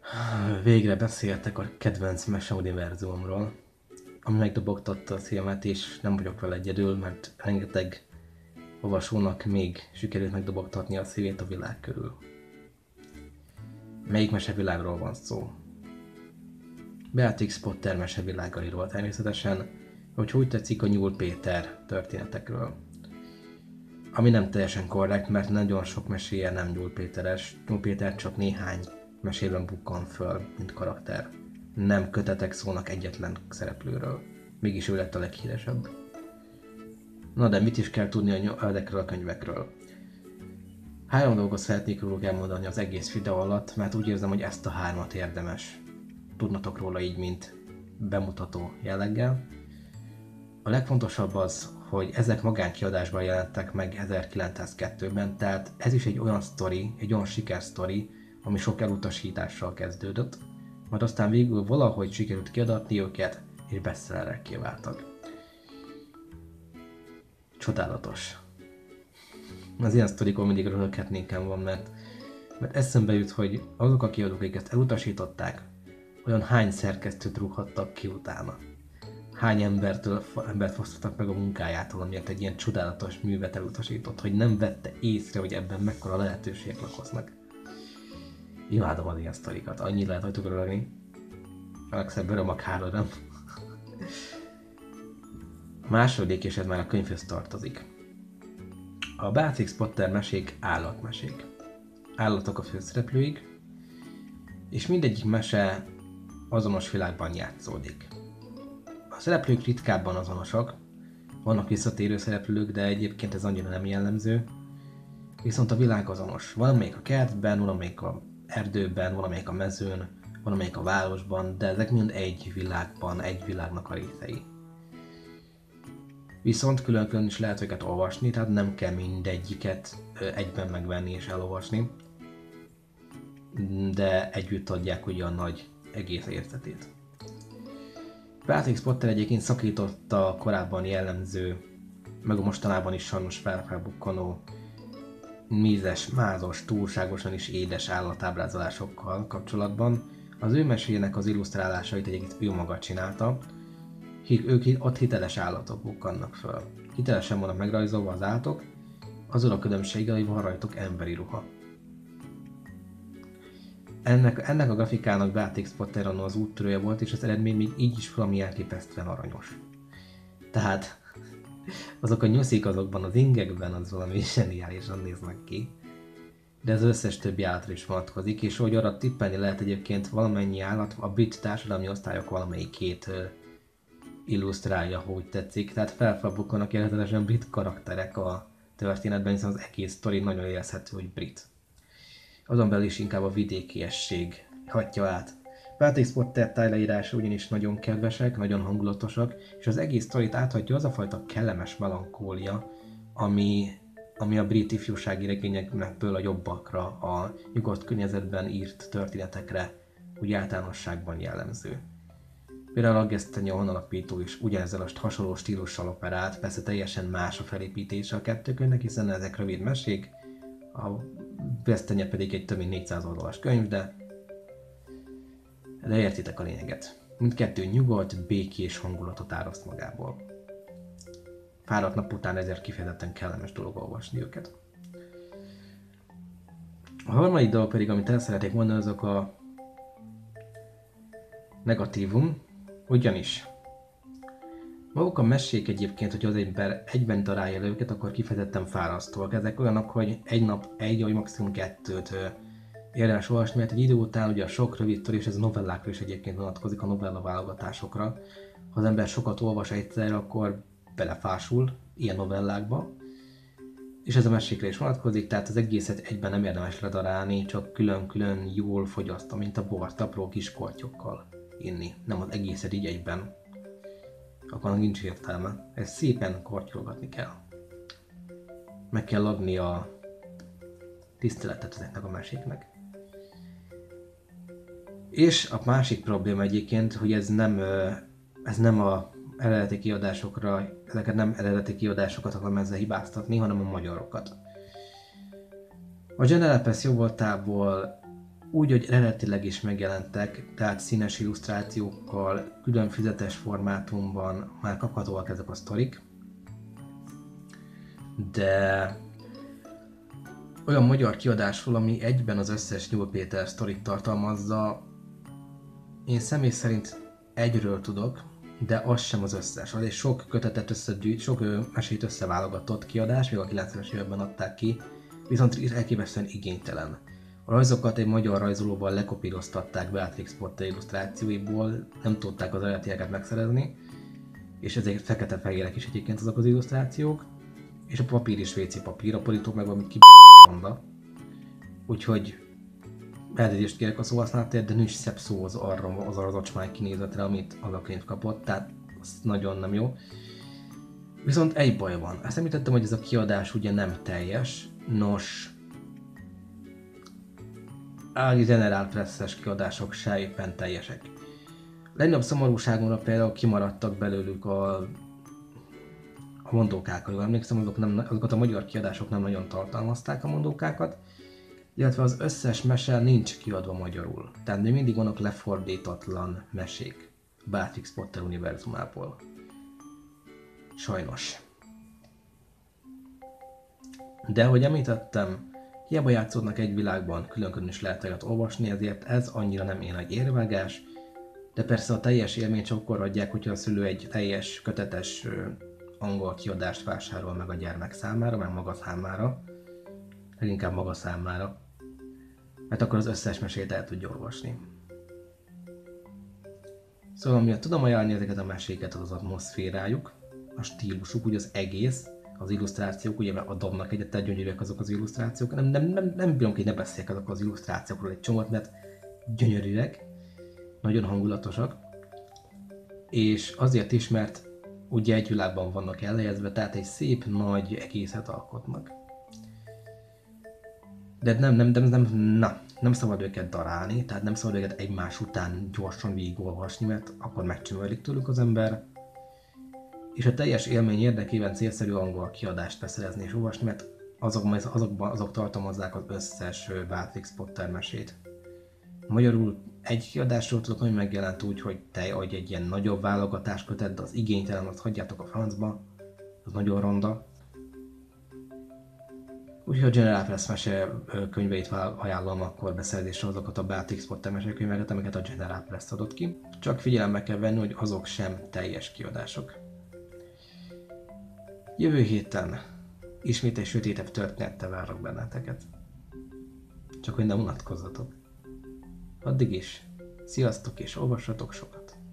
Végre beszéltek a kedvenc meseuniverzumomról, ami megdobogtatta a szívemet, és nem vagyok vele egyedül, mert rengeteg olvasónak még sikerült megdobogtatni a szívét a világ körül. Melyik mesevilágról van szó? Beatrix Potter mesevilágairól természetesen, vagy úgy tetszik a Nyúl Péter történetekről. Ami nem teljesen korrekt, mert nagyon sok meséje nem Nyúl Péteres. Nyúl Péter csak néhány mesében bukkan föl, mint karakter. Nem kötetek szólnak egyetlen szereplőről. Mégis ő lett a leghíresebb. Na de mit is kell tudni ezekről a könyvekről? 3 dolgot szeretnék róluk elmondani az egész videó alatt, mert úgy érzem, hogy ezt a 3-at érdemes tudnatok róla így, mint bemutató jelleggel. A legfontosabb az, hogy ezek magánkiadásban jelentek meg 1902-ben, tehát ez is egy olyan sztori, egy olyan sikersztori, ami sok elutasítással kezdődött, majd aztán végül valahogy sikerült kiadatni őket, és bestsellerekké váltak. Csodálatos. Az ilyen sztorikon mindig röhöghetnénkem van, mert eszembe jut, hogy azok a kiadók, akik ezt elutasították, olyan hány szerkesztőt rúghattak ki utána. Hány embert fosztottak meg a munkájától, amiért egy ilyen csodálatos művet elutasított, hogy nem vette észre, hogy ebben mekkora lehetőségek lakoznak. Imádom az ilyen sztorikat, annyit lehet rajtuk rögni. A legszebb öröm a károdom. A második, és ez már a könyvhöz tartozik. A Beatrix Potter mesék állatmesék. Állatok a főszereplőik, és mindegyik mese azonos világban játszódik. A szereplők ritkábban azonosak, vannak visszatérő szereplők, de egyébként ez annyira nem jellemző. Viszont a világ azonos. Valamelyik a kertben, valamelyik a erdőben, valamelyik a mezőn, valamelyik a városban, de ezek mind egy világban, egy világnak a részei. Viszont külön-külön is lehet őket olvasni, tehát nem kell mindegyiket egyben megvenni és elolvasni, de együtt adják ugye a nagy egész érzetét. Beatrix Potter egyébként szakította a korábban jellemző, meg a mostanában is sajnos felbukkanó mízes, mázos, túlságosan is édes állatábrázolásokkal kapcsolatban. Az ő meséjének az illusztrálásait egyébként ő maga csinálta, ők ott hiteles állatok bukkannak föl. Hitelesen vannak megrajzolva az állatok, azon a különbsége, hogy van rajtuk emberi ruha. Ennek a grafikának Beatrix Potter annó az úttörője volt, és az eredmény még így is valami elképesztően aranyos. Tehát azok a nyuszik azokban az ingekben az valami zseniálisan néznek ki. De az összes többi állatra is vonatkozik, és hogy arra tippelni lehet egyébként valamennyi állat, a brit társadalmi osztályok valamelyikét illusztrálja, hogy tetszik. Tehát felbukkanak jelentősen brit karakterek a történetben, hiszen az egész sztori nagyon érezhető, hogy brit. Azon belül is inkább a vidékiesség hatja át. Beatrix Potter tájleírása ugyanis nagyon kedvesek, nagyon hangulatosak, és az egész sztorit áthatja az a fajta kellemes melankólia, ami a brit ifjúsági regényekből a jobbakra, a nyugodt környezetben írt történetekre úgy általánosságban jellemző. Például a Gesztenyon alapító is ugyanezzel a hasonló stílussal operált, persze teljesen más a felépítése a kettő könyvnek, hiszen ezek rövid mesék, a Gesztenye pedig egy több mint 400 oldalas könyv, de értitek a lényeget. Mindkettő nyugodt, békés hangulatot áraszt magából. Fáradt nap után ezért kifejezetten kellemes dolog olvasni őket. A harmadik dolog pedig, amit el szeretnék mondani, azok a negatívum, ugyanis maguk a mesék egyébként, hogy az egyben darálja le őket, akkor kifejezetten fárasztóak. Ezek olyanok, hogy egy nap egy, vagy maximum 2 érdemes olvasni, mert egy idő után ugye a sok rövid sztori, és ez a novellákra is egyébként vonatkozik, a novella válogatásokra. Ha az ember sokat olvas egyszerre, akkor belefásul ilyen novellákba. És ez a mesékre is vonatkozik, tehát az egészet egyben nem érdemes ledarálni, csak külön-külön jól fogyasztva, mint a bort, apró kis kortyokkal inni. Nem az egészet így egyben. Akkor nincs értelme. Ezt szépen kortyolgatni kell. Meg kell adni a tiszteletet ezeknek a meséknek. És a másik probléma egyébként, hogy ez nem a eredeti kiadásokra, ezeket nem eredeti kiadásokat akarom ezzel hibáztatni, hanem a magyarokat. A General Press jóvoltából úgy, hogy eredetileg is megjelentek, tehát színes illusztrációkkal, külön füzetes formátumban már kaphatóak ezek a sztorik, de olyan magyar kiadásról, ami egyben az összes Nyúl Péter sztorit tartalmazza, én személy szerint egyről tudok, de az sem az összes. Az egy sok kötetet összegyűjt, sok mesét összeválogatott kiadás, még a 90-es években adták ki, viszont elképesztően igénytelen. A rajzokat egy magyar rajzolóval lekopíroztatták Beatrix Potter illusztrációiból, nem tudták az eredetieket megszerezni, és ezért fekete-fehérek is egyébként azok az illusztrációk, és a papír is WC papír, a polító meg valami kibaszonda. Úgyhogy elnézést kérek a szóhasználatért, de nincs szebb szó az arra ocsmány kinézetre, amit az a könyv kapott, tehát az nagyon nem jó. Viszont egy baj van. Ezt említettem, hogy ez a kiadás ugye nem teljes. Nos, a General Press-es kiadások se éppen teljesek. A legnagyobb szomorúságomra például kimaradtak belőlük a mondókákat. Emlékszem, azokat a magyar kiadások nem nagyon tartalmazták a mondókákat, illetve az összes mese nincs kiadva magyarul. Tehát még mindig vannak lefordítatlan mesék Beatrix Potter univerzumából. Sajnos. De ahogy említettem, hiába játszódnak egy világban, külön-külön is lehet olyat olvasni, ezért ez annyira nem ilyen nagy érvágás, de persze a teljes élményt csak akkor adják, hogyha a szülő egy teljes, kötetes angol kiadást vásárol meg a gyermek számára, meg maga számára, leginkább maga számára, mert akkor az összes mesét el tudja olvasni. Szóval miatt tudom ajánlani ezeket a meséket, az atmoszférájuk, a stílusuk, úgy az egész, az illusztrációk, ugye mert adobnak egyet, gyönyörűek azok az illusztrációk, nem bírom ki, hogy ne beszéljek azok az illusztrációkról egy csomót, mert gyönyörűek, nagyon hangulatosak, és azért is, mert ugye egy világban vannak elhelyezve, tehát egy szép, nagy egészet alkotnak. De nem szabad őket darálni, tehát nem szabad őket egymás után gyorsan végigolvasni, mert akkor megcsömörlik tőlük az ember. És a teljes élmény érdekében célszerű angol kiadást beszerezni és olvasni, mert azok tartalmazzák az összes Beatrix Potter mesét. Magyarul egy kiadásról tudok, ami megjelent úgy, hogy te adj egy ilyen nagyobb válogatáskötet, de az igénytelen, azt hagyjátok a francba, az nagyon ronda. Úgyhogy a General Press mese könyveit ajánlom akkor beszerzésre azokat a Beatrix Potter mesekönyveket, amiket a General Press adott ki. Csak figyelembe kell venni, hogy azok sem teljes kiadások. Jövő héten ismét egy sötétebb történettel várok benneteket. Csak hogy ne unatkozzatok. Addig is, sziasztok és olvassatok sokat!